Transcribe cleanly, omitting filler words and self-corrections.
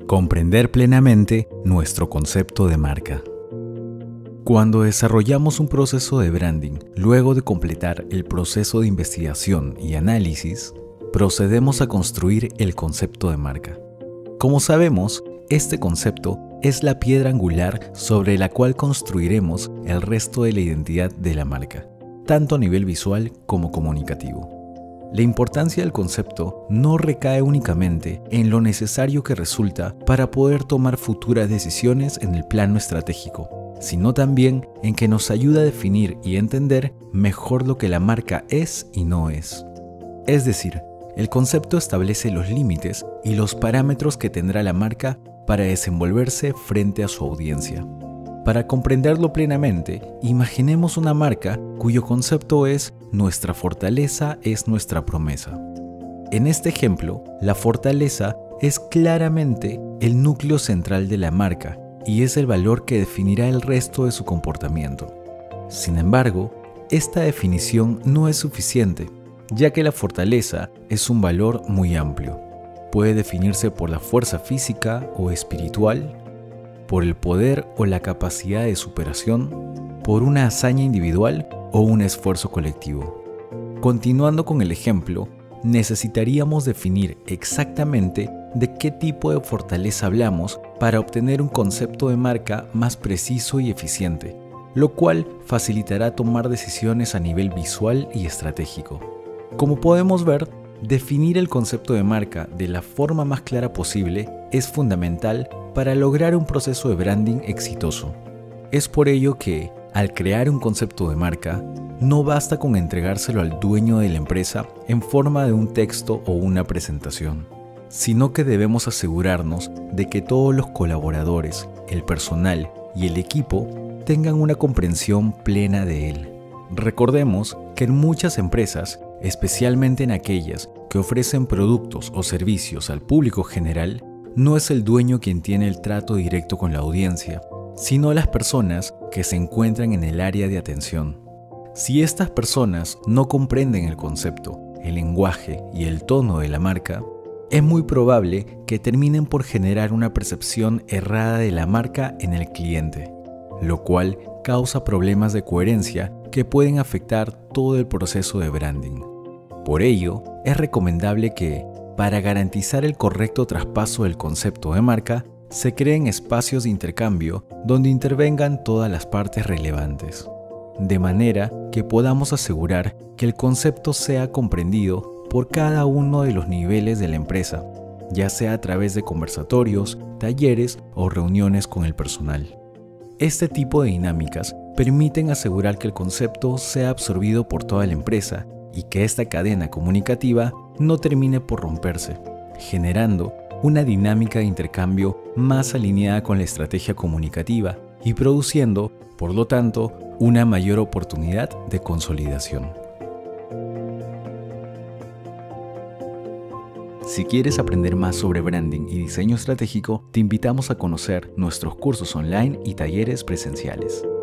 Comprender plenamente nuestro concepto de marca. Cuando desarrollamos un proceso de branding, luego de completar el proceso de investigación y análisis, procedemos a construir el concepto de marca. Como sabemos, este concepto es la piedra angular sobre la cual construiremos el resto de la identidad de la marca, tanto a nivel visual como comunicativo. La importancia del concepto no recae únicamente en lo necesario que resulta para poder tomar futuras decisiones en el plano estratégico, sino también en que nos ayuda a definir y entender mejor lo que la marca es y no es. Es decir, el concepto establece los límites y los parámetros que tendrá la marca para desenvolverse frente a su audiencia. Para comprenderlo plenamente, imaginemos una marca cuyo concepto es "nuestra fortaleza es nuestra promesa". En este ejemplo, la fortaleza es claramente el núcleo central de la marca y es el valor que definirá el resto de su comportamiento. Sin embargo, esta definición no es suficiente, ya que la fortaleza es un valor muy amplio. Puede definirse por la fuerza física o espiritual, por el poder o la capacidad de superación, por una hazaña individual o un esfuerzo colectivo. Continuando con el ejemplo, necesitaríamos definir exactamente de qué tipo de fortaleza hablamos para obtener un concepto de marca más preciso y eficiente, lo cual facilitará tomar decisiones a nivel visual y estratégico. Como podemos ver, definir el concepto de marca de la forma más clara posible es fundamental para lograr un proceso de branding exitoso. Es por ello que, al crear un concepto de marca, no basta con entregárselo al dueño de la empresa en forma de un texto o una presentación, sino que debemos asegurarnos de que todos los colaboradores, el personal y el equipo tengan una comprensión plena de él. Recordemos que en muchas empresas, especialmente en aquellas que ofrecen productos o servicios al público general, no es el dueño quien tiene el trato directo con la audiencia, sino las personas que se encuentran en el área de atención. Si estas personas no comprenden el concepto, el lenguaje y el tono de la marca, es muy probable que terminen por generar una percepción errada de la marca en el cliente, lo cual causa problemas de coherencia que pueden afectar todo el proceso de branding. Por ello, es recomendable que, para garantizar el correcto traspaso del concepto de marca, se creen espacios de intercambio donde intervengan todas las partes relevantes, de manera que podamos asegurar que el concepto sea comprendido por cada uno de los niveles de la empresa, ya sea a través de conversatorios, talleres o reuniones con el personal. Este tipo de dinámicas permiten asegurar que el concepto sea absorbido por toda la empresa y que esta cadena comunicativa no termine por romperse, generando una dinámica de intercambio más alineada con la estrategia comunicativa y produciendo, por lo tanto, una mayor oportunidad de consolidación. Si quieres aprender más sobre branding y diseño estratégico, te invitamos a conocer nuestros cursos online y talleres presenciales.